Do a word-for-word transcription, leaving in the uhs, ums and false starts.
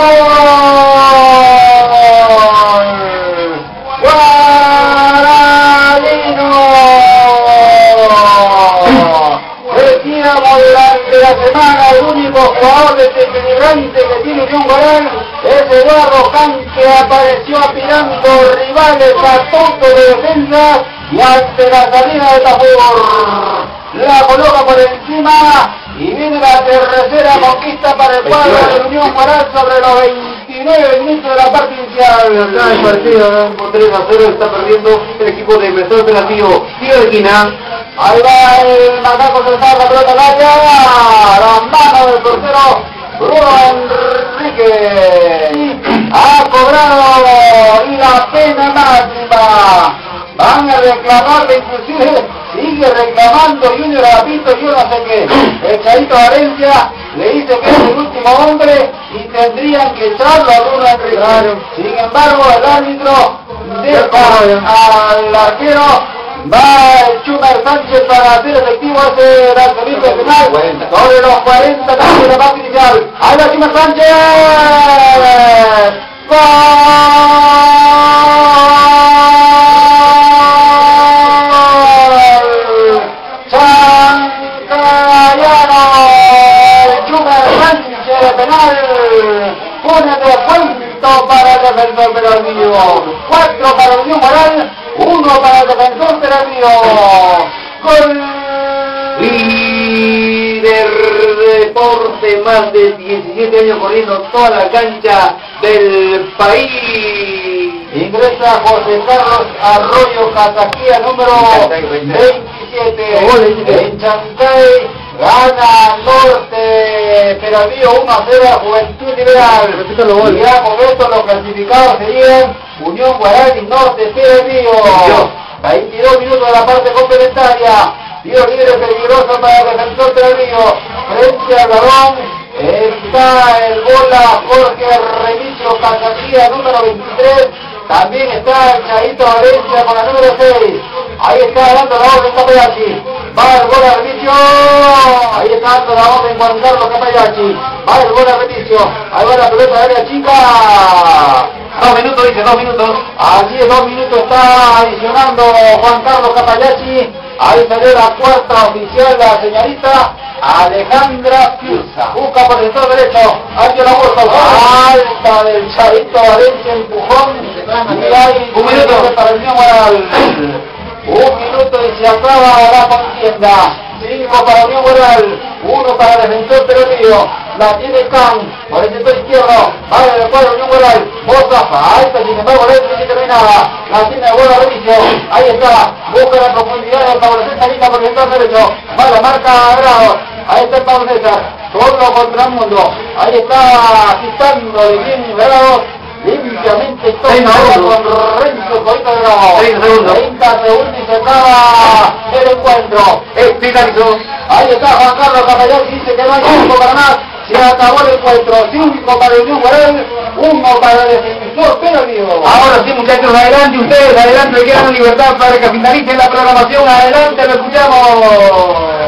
Guaralino. Decíamos durante la semana, el único jugador desequilibrante que tiene Unión Guaral es Eduardo Can, que apareció aspirando rivales a punto de defensa y ante la salida de Tafur la coloca por encima y viene la tercera conquista para el cuadro de Unión Guaral sobre los veintinueve minutos de la parte inicial. Acá el partido por tres a cero está perdiendo el equipo de Mesón Operativo. Sigue de esquina. Ahí va el macaco central, la pelota al área, la mano del portero Bruno Enrique. Ha cobrado y la pena máxima. Van a reclamarle, inclusive sigue reclamando Junior Agapito, yo no sé qué. El Chaito Valencia le dice que es el último hombre y tendrían que echarlo a Bruno Enrique. Claro. Sin embargo, el árbitro deja al arquero. Va el Chumer Sánchez para hacer efectivo ese lanzamiento final sobre los cuarenta minutos de la parte inicial. Ahí va Chumer Sánchez. ¡Gol! Chancayano. Chumer Sánchez de penal. Pone de cuento para el defensor Peralvillo. Cuatro para Unión Guaral. Uno para el defensor Peralvillo. Gol. Líder deporte, más de diecisiete años corriendo toda la cancha del país. Ingresa José Carlos Arroyo Casaquía, número veintisiete. En Chancay gana Norte Peralvillo uno a cero a Juventud Liberal. Y ya con esto los clasificados serían Unión Guaral y Norte Peralvillo. veintidós minutos de la parte complementaria. Tiro libre peligroso para el defensor Peralvillo. Frente al balón está el bola Jorge Remigio Casaquía, número veintitrés. También está el Chaito Valencia con la número seis. Ahí está dando la orden Capayachi. Va el gol a Remigio. Ahí está dando la orden Juan Carlos Capayachi. Va el gol a Remigio. Ahí va la pelota de área chica. Dos minutos, dice, dos minutos. Así es, dos minutos está adicionando Juan Carlos Capayachi. Ahí salió la cuarta oficial, la señorita Alejandra Fiusa. Busca por el sector derecho. Hacia la vuelta. Alta del Chaito Valencia, empujón. Y hay un minuto para el Unión Guaral. Un minuto y se acaba la contienda. Cinco para Unión Guaral. Uno para el defensor Peralvillo. La tiene Can por el sector izquierdo. Va en el cuadro Unión Guaral. Boca alta, sin embargo, la dice que no hay nada. La tiene el bola Remigio. Ahí está. Busca la profundidad del Pablo César Lima por el sector derecho. Va la marca Grado. Ahí está el Pablo César. Solo contra el mundo. Ahí está quitando de bien Grado. Limpiamente toca con Renzo Coito de Grado. treinta segundos. treinta segundos y se acaba el encuentro. Finalizó. Ahí está Juan Carlos Capayachi, dice que no hay tiempo para más. Se acabó el encuentro. Cinco para el Unión Guaral, uno para el defensor Peralvillo. Ahora sí, muchachos, adelante ustedes, adelante, quedan en libertad para que finalicen la programación. Adelante, lo escuchamos.